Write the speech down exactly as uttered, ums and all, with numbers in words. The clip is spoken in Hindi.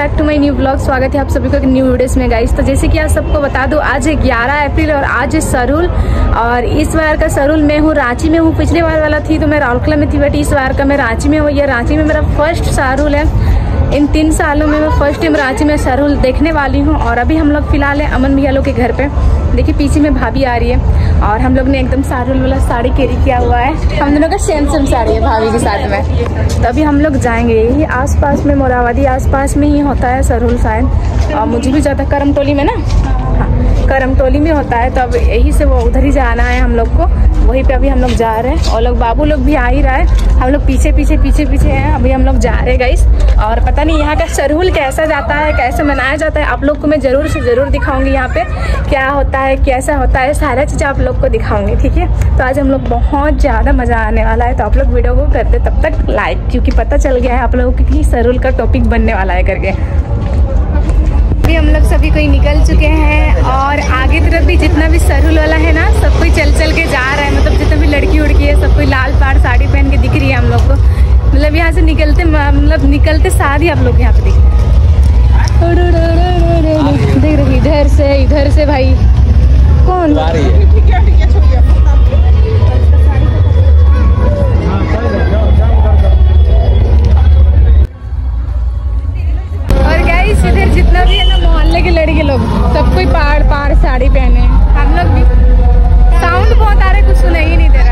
Back to my new blog. स्वागत है आप सभी को एक न्यू वीडियोस में गाइस। तो जैसे कि आप सबको बता दूं, आज है ग्यारह अप्रैल और आज है सरूल। और इस बार का सरूल मैं हूँ रांची में हूँ। पिछले बार वाला थी तो मैं राउरकेला में थी, बट इस बार का मैं रांची में हूँ। ये रांची में मेरा फर्स्ट सरूल है। इन तीन सालों में मैं फर्स्ट टाइम रांची में सरूल देखने वाली हूँ। और अभी हम लोग फिलहाल है अमन भैया लोग के घर पे। देखिए पीछे में भाभी आ रही है और हम लोग ने एकदम सरूल वाला साड़ी कैरी किया हुआ है। हम दोनों का सेम सेम साड़ी है भाभी के साथ में। तो अभी हम लोग जाएंगे, यही आसपास में मोराबादी आसपास में ही होता है सरूल शायद। और मुझे भी ज़्यादा करमटोली में ना, हाँ करमटोली में होता है। तो अब यही से वो उधर ही जाना है हम लोग को, वहीं पे अभी हम लोग जा रहे हैं। और लोग बाबू लोग भी आ ही रहा है, हम लोग पीछे पीछे पीछे पीछे हैं। अभी हम लोग जा रहे हैं गाइस। और पता नहीं यहाँ का सरूल कैसा जाता है, कैसे मनाया जाता है, आप लोग को मैं ज़रूर से ज़रूर दिखाऊंगी। यहाँ पे क्या होता है, कैसा होता है, सारा चीज़ आप लोग को दिखाऊंगी, ठीक है। तो आज हम लोग बहुत ज़्यादा मज़ा आने वाला है। तो आप लोग वीडियो को करते तब तक लाइक, क्योंकि पता चल गया है आप लोगों को कि सरूल का टॉपिक बनने वाला है करके। अभी हम लोग सभी कोई निकल चुके हैं और आगे तरफ भी जितना भी सरूल वाला है ना, सब कोई चल चल के जा रहा है। मतलब जितना भी लड़की उड़की है, सब कोई लाल पाड़ साड़ी पहन के दिख रही है हम लोग को। मतलब यहाँ से निकलते मतलब निकलते साथ ही आप लोग यहाँ पे दिख रहे हैं। देख रहे इधर से इधर से भाई कौन आ रही है? इधर जितना भी है ना मोहल्ले के लड़के लोग, सब कोई पाड़ पाड़ साड़ी पहने। हम लोग भी साउंड बहुत आ रहा है, कुछ सुनाई ही नहीं दे